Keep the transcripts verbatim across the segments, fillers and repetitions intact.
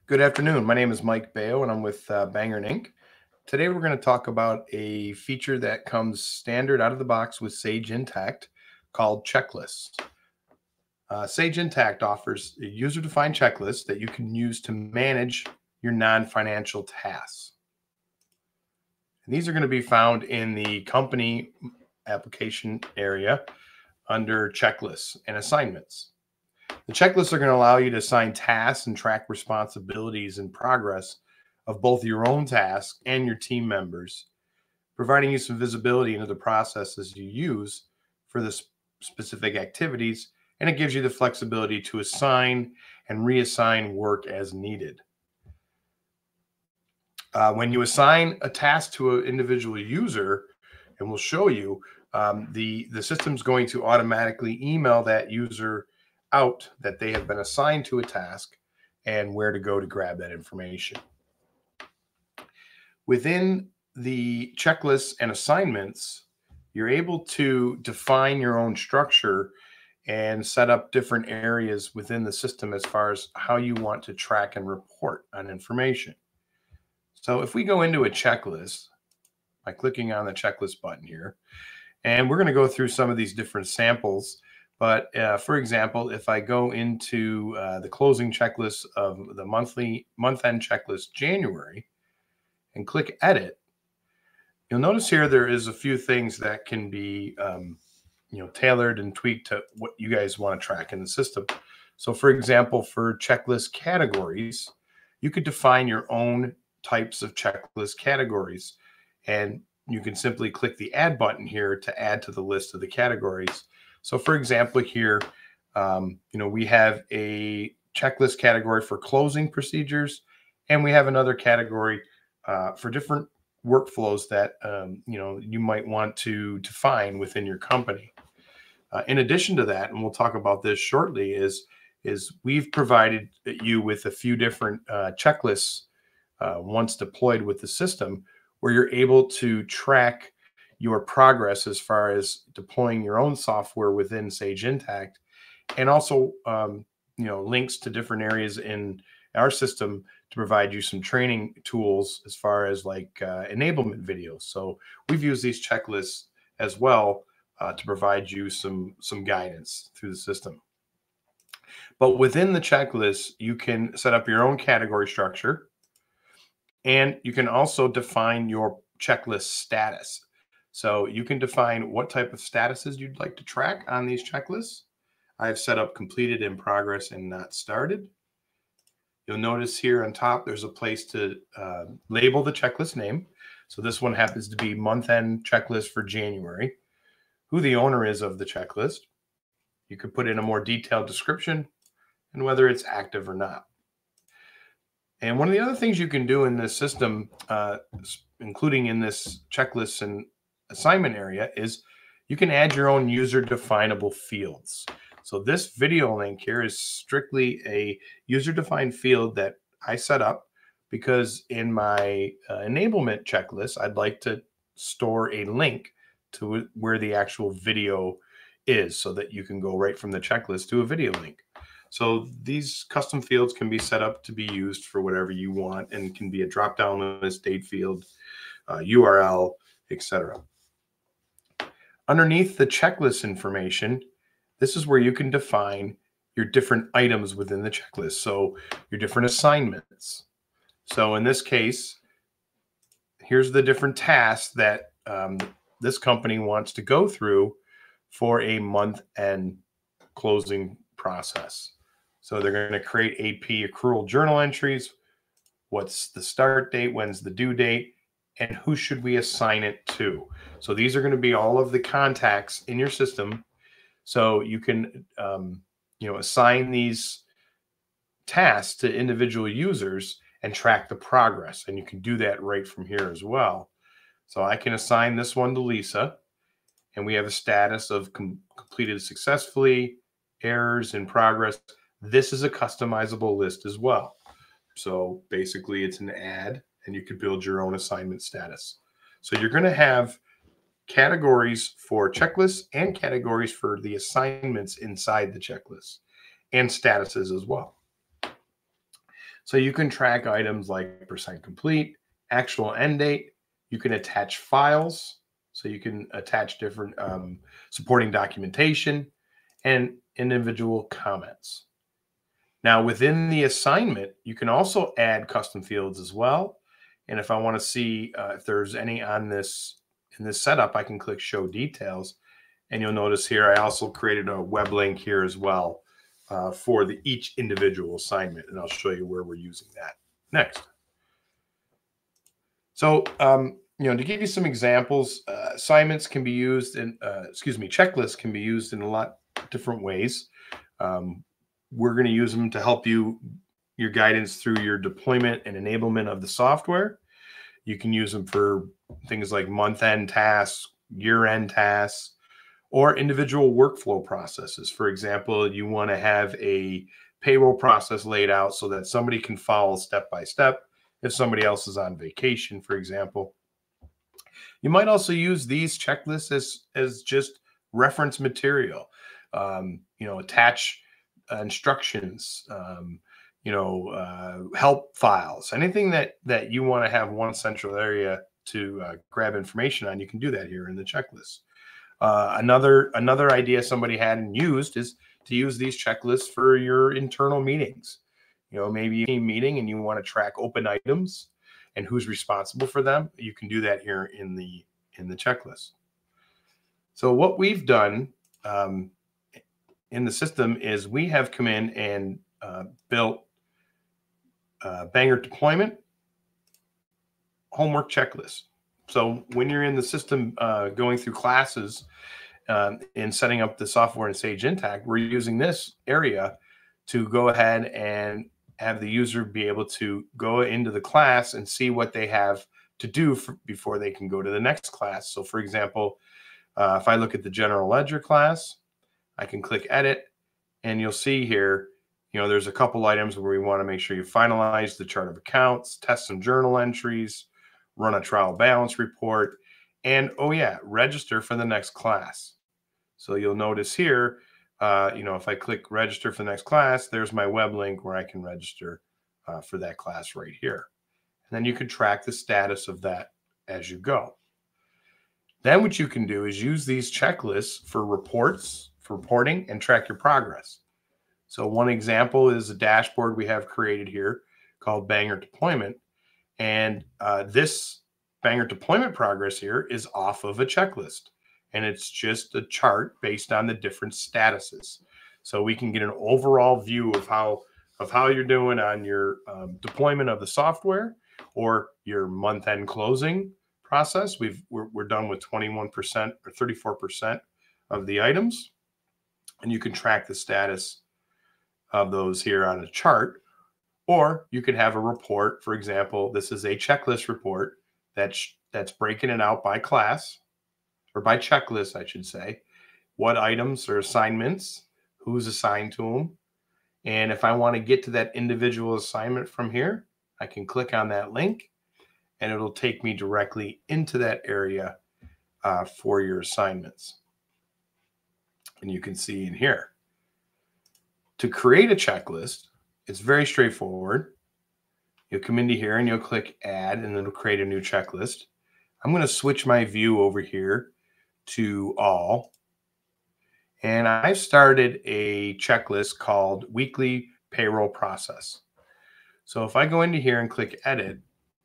Good afternoon. My name is Mike Bayo, and I'm with uh, Banger Inc. Today, we're going to talk about a feature that comes standard out of the box with Sage Intacct called checklists. Uh, Sage Intacct offers a user-defined checklist that you can use to manage your non-financial tasks. And these are going to be found in the company application area under checklists and assignments. The checklists are going to allow you to assign tasks and track responsibilities and progress of both your own tasks and your team members, providing you some visibility into the processes you use for the specific activities, and it gives you the flexibility to assign and reassign work as needed. Uh, when you assign a task to an individual user, and we'll show you, um, the, the system's going to automatically email that user out that they have been assigned to a task and where to go to grab that information. Within the checklists and assignments, you're able to define your own structure and set up different areas within the system as far as how you want to track and report on information. So if we go into a checklist by clicking on the checklist button here, and we're going to go through some of these different samples. But uh, for example, if I go into uh, the closing checklist of the monthly month-end checklist January and click edit, you'll notice here there is a few things that can be um, you know, tailored and tweaked to what you guys want to track in the system. So for example, for checklist categories, you could define your own types of checklist categories, and you can simply click the add button here to add to the list of the categories. So for example, here, um, you know, we have a checklist category for closing procedures, and we have another category uh, for different workflows that, um, you know, you might want to define within your company. Uh, in addition to that, and we'll talk about this shortly, is, is we've provided you with a few different uh, checklists uh, once deployed with the system, where you're able to track your progress as far as deploying your own software within Sage Intacct, and also um, you know, links to different areas in our system to provide you some training tools as far as like uh, enablement videos. So we've used these checklists as well uh, to provide you some some guidance through the system. But within the checklist, you can set up your own category structure, and you can also define your checklist status. So you can define what type of statuses you'd like to track on these checklists. I've set up completed, in progress, and not started. You'll notice here on top, there's a place to uh, label the checklist name. So this one happens to be month-end checklist for January, who the owner is of the checklist. You could put in a more detailed description and whether it's active or not. And one of the other things you can do in this system, uh, including in this checklist and assignment area, is you can add your own user definable fields. So this video link here is strictly a user defined field that I set up because in my uh, enablement checklist, I'd like to store a link to where the actual video is so that you can go right from the checklist to a video link. So these custom fields can be set up to be used for whatever you want, and can be a drop-down list, date field, uh, U R L, et cetera. Underneath the checklist information, this is where you can define your different items within the checklist. So your different assignments. So in this case, here's the different tasks that um, this company wants to go through for a month-end closing process. So they're going to create A P accrual journal entries. What's the start date? When's the due date? And who should we assign it to? So these are going to be all of the contacts in your system. So you can, um, you know, assign these tasks to individual users and track the progress. And you can do that right from here as well. So I can assign this one to Lisa, and we have a status of com completed successfully, errors in progress. This is a customizable list as well. So basically it's an add, and you could build your own assignment status. So you're going to have categories for checklists and categories for the assignments inside the checklist, and statuses as well. So you can track items like percent complete, actual end date. You can attach files. So you can attach different um, supporting documentation and individual comments. Now, within the assignment, you can also add custom fields as well. And if I want to see uh, if there's any on this in this setup, I can click Show Details. And you'll notice here, I also created a web link here as well uh, for the each individual assignment. And I'll show you where we're using that next. So, um, you know, to give you some examples, uh, assignments can be used in, uh, excuse me, checklists can be used in a lot of different ways. Um, we're going to use them to help you, your guidance through your deployment and enablement of the software. You can use them for things like month-end tasks, year-end tasks, or individual workflow processes. For example, you want to have a payroll process laid out so that somebody can follow step by step if somebody else is on vacation, for example. You might also use these checklists as, as just reference material. Um, you know, attach uh, instructions, um, you know, uh, help files, anything that, that you want to have one central area to uh, grab information on, you can do that here in the checklist. Uh, another another idea somebody hadn't used is to use these checklists for your internal meetings. You know, maybe a meeting and you want to track open items and who's responsible for them. You can do that here in the in the checklist. So what we've done um, in the system is we have come in and uh, built uh, Banger deployment homework checklist. So when you're in the system uh, going through classes um, and setting up the software in Sage Intacct, we're using this area to go ahead and have the user be able to go into the class and see what they have to do for, before they can go to the next class. So for example, uh, if I look at the general ledger class, I can click edit and you'll see here, you know, there's a couple items where we want to make sure you finalize the chart of accounts, test some journal entries, run a trial balance report, and oh yeah, register for the next class. So you'll notice here, uh, you know, if I click register for the next class, there's my web link where I can register uh, for that class right here. And then you can track the status of that as you go. Then what you can do is use these checklists for reports, for reporting, and track your progress. So one example is a dashboard we have created here called Banger Deployment. And uh, this Banger deployment progress here is off of a checklist. And it's just a chart based on the different statuses. So we can get an overall view of how, of how you're doing on your um, deployment of the software or your month-end closing process. We've, we're, we're done with twenty-one percent or thirty-four percent of the items. And you can track the status of those here on a chart. Or you could have a report. For example, this is a checklist report that's, that's breaking it out by class, or by checklist, I should say. What items or assignments, who's assigned to them. And if I want to get to that individual assignment from here, I can click on that link and it'll take me directly into that area uh, for your assignments. And you can see in here. To create a checklist, it's very straightforward. You'll come into here and you'll click add and it'll create a new checklist. I'm going to switch my view over here to all. And I've started a checklist called weekly payroll process. So if I go into here and click edit,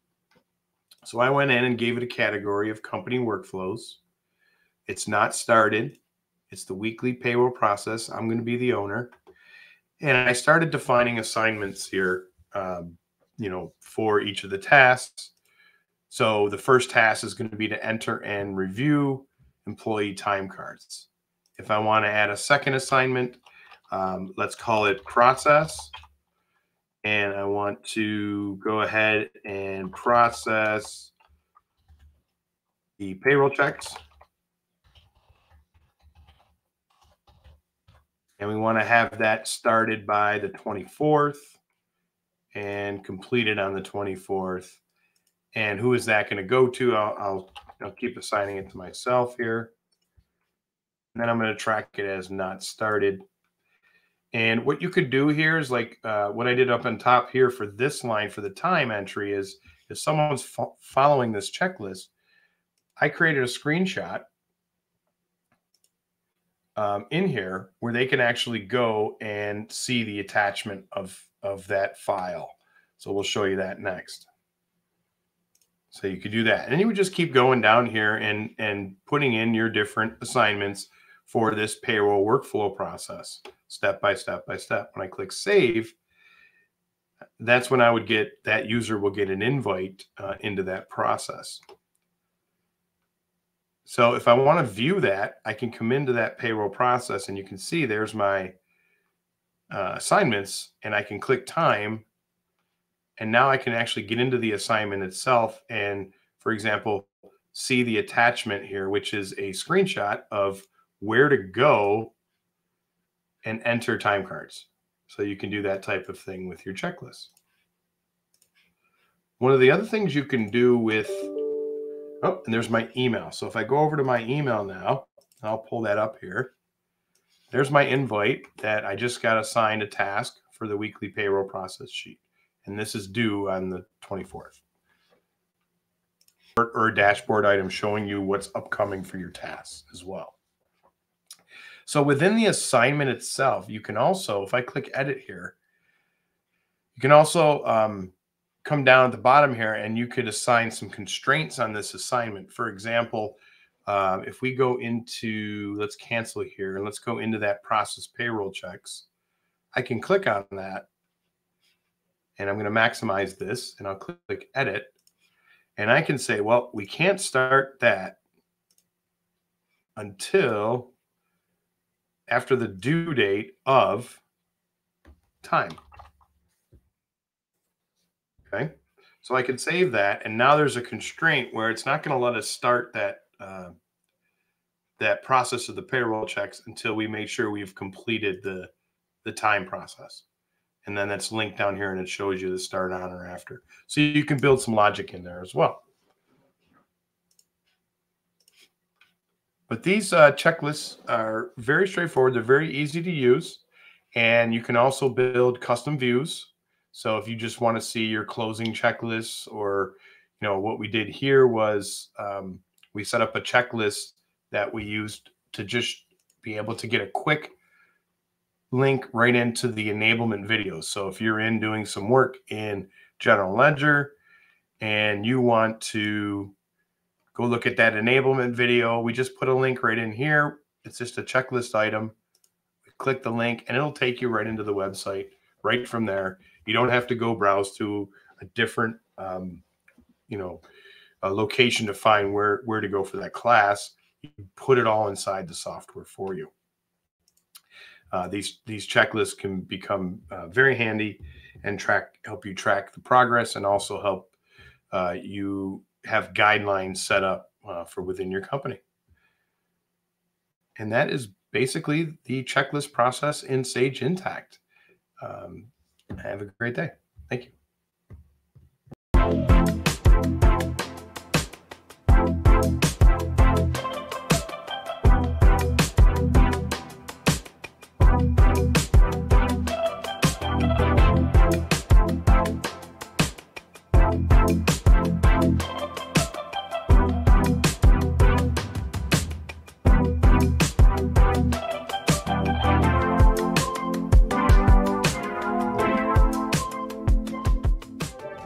so I went in and gave it a category of company workflows. It's not started. It's the weekly payroll process. I'm going to be the owner. And I started defining assignments here, um, you know, for each of the tasks. So the first task is going to be to enter and review employee time cards. If I want to add a second assignment, um, let's call it process. And I want to go ahead and process the payroll checks. And we want to have that started by the twenty-fourth and completed on the twenty-fourth. And who is that going to go to? I'll, I'll, I'll keep assigning it to myself here. And then I'm going to track it as not started. And what you could do here is like uh, what I did up on top here for this line for the time entry is if someone's fo following this checklist, I created a screenshot um, in here where they can actually go and see the attachment of, of that file. So we'll show you that next. So you could do that. And then you would just keep going down here and, and putting in your different assignments for this payroll workflow process, step by step by step. When I click save, that's when I would get, that user will get an invite uh, into that process. So if I want to view that, I can come into that payroll process and you can see there's my uh, assignments, and I can click time. And now I can actually get into the assignment itself and, for example, see the attachment here, which is a screenshot of where to go and enter time cards. So you can do that type of thing with your checklist. One of the other things you can do with, oh, and there's my email. So if I go over to my email now, I'll pull that up here. There's my invite that I just got assigned a task for the weekly payroll process sheet. And this is due on the twenty-fourth. Or, or a dashboard item showing you what's upcoming for your tasks as well. So within the assignment itself, you can also, if I click edit here, you can also um, come down at the bottom here and you could assign some constraints on this assignment. For example, um, if we go into, let's cancel here and let's go into that process payroll checks, I can click on that. And I'm going to maximize this and I'll click edit. And I can say, well, we can't start that until after the due date of time. Okay. So I can save that. And now there's a constraint where it's not going to let us start that, uh, that process of the payroll checks until we make sure we've completed the, the time process. And then that's linked down here and it shows you the start on or after. So you can build some logic in there as well. But these uh, checklists are very straightforward. They're very easy to use. And you can also build custom views. So if you just want to see your closing checklists, or, you know, what we did here was um, we set up a checklist that we used to just be able to get a quick link right into the enablement videos. So if you're in doing some work in General Ledger and you want to go look at that enablement video, we just put a link right in here. It's just a checklist item. Click the link and it'll take you right into the website right from there. You don't have to go browse to a different, um, you know, a location to find where, where to go for that class. You put it all inside the software for you. Uh, these these checklists can become uh, very handy and track help you track the progress, and also help uh, you have guidelines set up uh, for within your company. And that is basically the checklist process in Sage Intacct. Um, have a great day. Thank you.